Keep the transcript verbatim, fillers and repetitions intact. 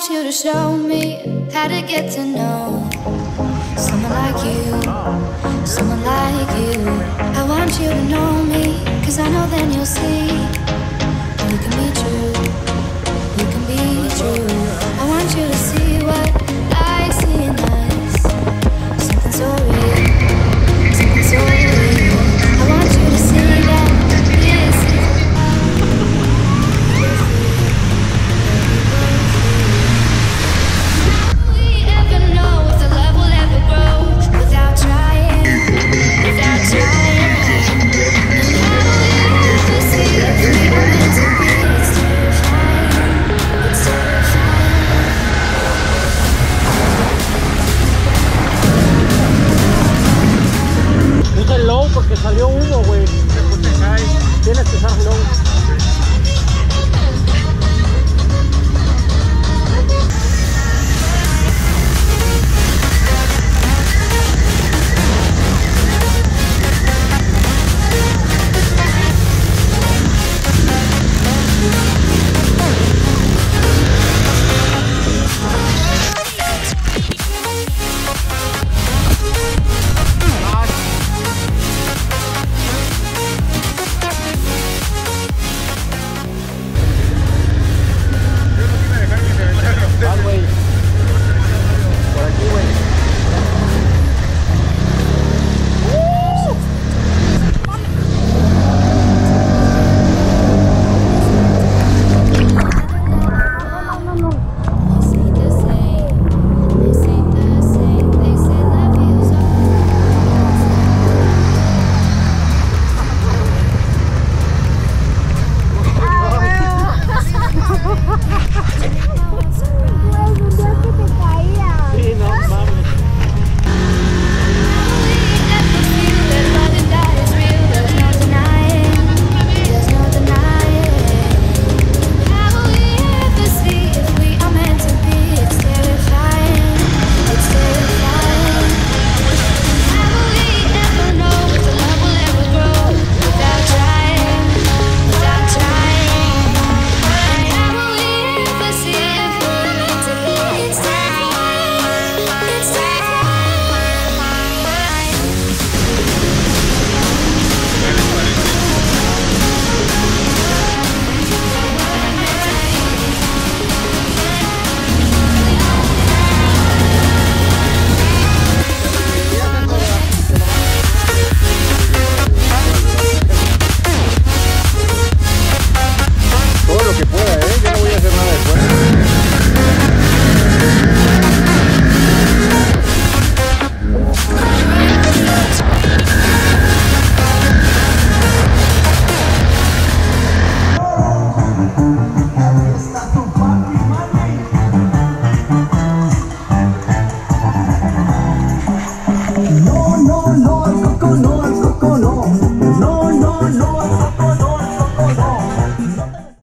want you to show me how to get to know someone like you, someone like you. I want you to know me, cause I know then you'll see we can be true, we can be true. I want you to see what I see in us, something so real, something so real. I want you to see that this is porque salió humo, güey. Tienes que usar low. No, no, no.